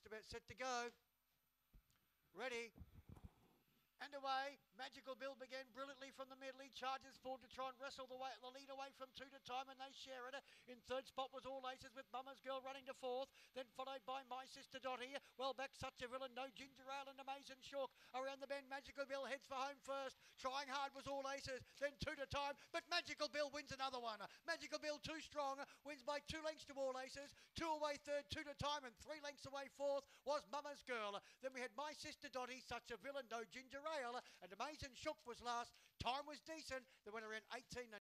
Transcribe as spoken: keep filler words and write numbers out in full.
Just about set to go. Ready. And away, Magical Bill began brilliantly from the middle. He charges forward to try and wrestle the, way, the lead away from two to time, and they share it. In third spot was All Aces with Mama's Girl running to fourth, then followed by My Sister Dottie. Well back, Such a Villain, No Ginger Ale and Amazing Shook. Around the bend, Magical Bill heads for home first. Trying hard was All Aces, then two to time, but Magical Bill wins another one. Magical Bill too strong, wins by two lengths to All Aces. Two away third, two to time, and three lengths away fourth was Mama's Girl. Then we had My Sister Dottie, Such a Villain, No Ginger Ale, and Amazing Shook was last. Time was decent. They went around eighteen.